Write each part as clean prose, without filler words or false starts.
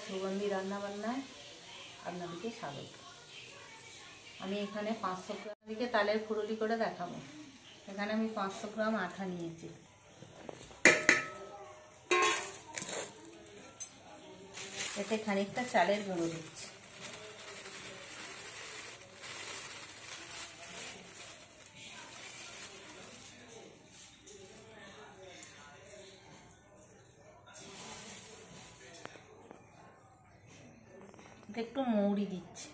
সুগন্ধি রান্নাবান্নায় আপনাদেরকে স্বাগত। আমি এখানে 500 গ্রাম দিকে তালের ফুরুলি করে দেখাবো। এখানে আমি 500 গ্রাম আটা নিয়েছি। এতে খানিকটা চালের গুঁড়ো দিচ্ছি। একটু মৌরি দিচ্ছি।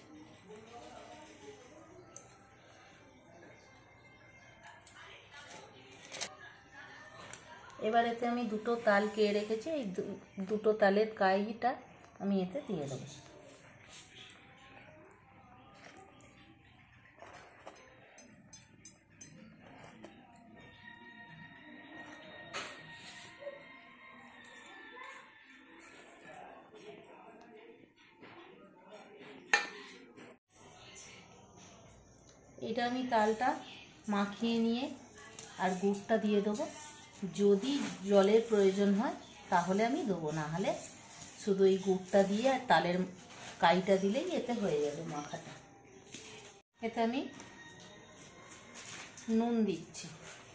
এবার এতে আমি দুটো তাল কে রেখেছি, এই দুটো তালের কাইটা আমি এতে দিয়ে দেবো। এটা আমি তালটা মাখিয়ে নিয়ে আর গুড়টা দিয়ে দেবো। যদি জলের প্রয়োজন হয় তাহলে আমি দেবো, না হলে শুধু এই গুড়টা দিয়ে আর তালের কাইটা দিলেই এতে হয়ে যাবে মাখাটা। এতে আমি নুন দিচ্ছি।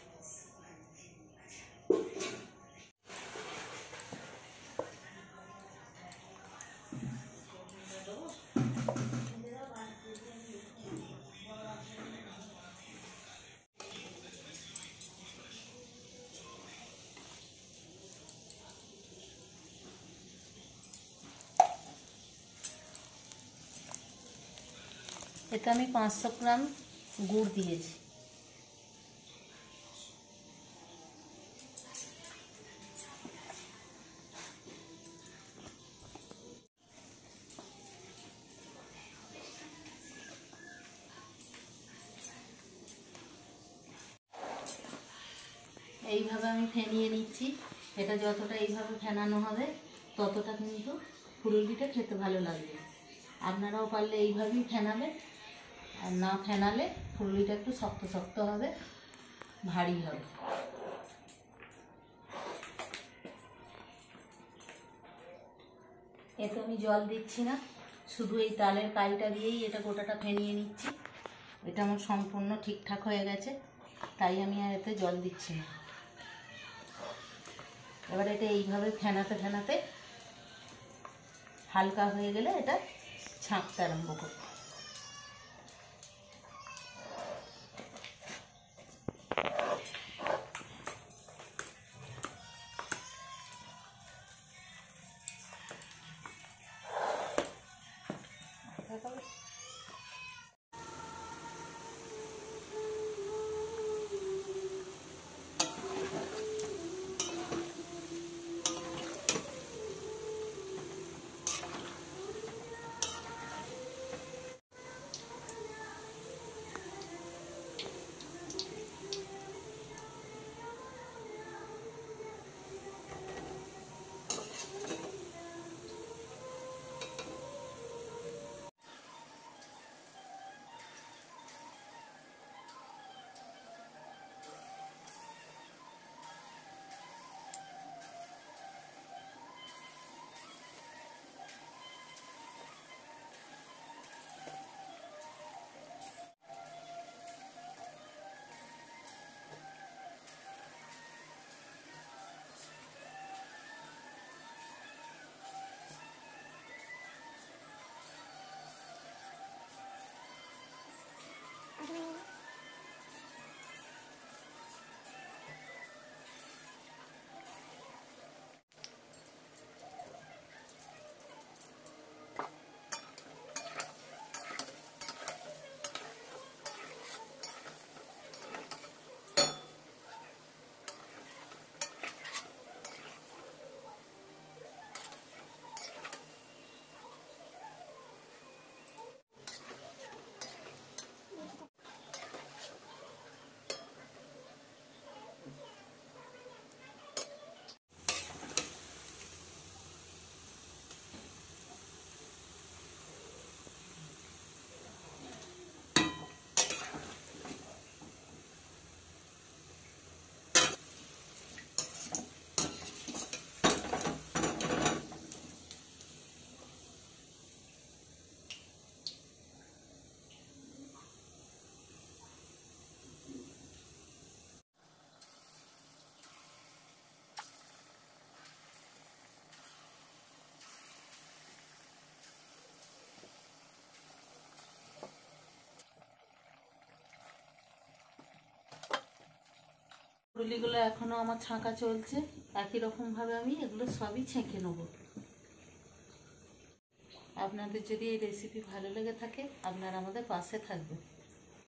এতে আমি 500 গ্রাম গুড় দিয়েছি। এইভাবে আমি ফেনিয়ে নিচ্ছি। এটা যতটা এইভাবে ফেনানো হবে ততটা কিন্তু ফুলুরিটা খেতে ভালো লাগবে। আপনারাও পারলে এইভাবেই ফেনাবেন, আর না ফেনালে ফুলুরিটা একটু শক্ত শক্ত হবে, ভারী হবে। এতে আমি জল দিচ্ছি না, শুধু এই তালের কাইটা দিয়েই এটা গোটাটা ফেনিয়ে নিচ্ছি। এটা আমার সম্পূর্ণ ঠিকঠাক হয়ে গেছে, তাই আমি আর এতে জল দিচ্ছি না। এবার এটা এইভাবে ফেনাতে ফেনাতে হালকা হয়ে গেলে এটা ছাঁকতে আরম্ভ করব। পুলিগুলো এখনও আমার ছাঁকা চলছে। একই রকমভাবে আমি এগুলো সবই ছেঁকে নেব। আপনাদের যদি এই রেসিপি ভালো লেগে থাকে আপনারা আমাদের পাশে থাকবেন।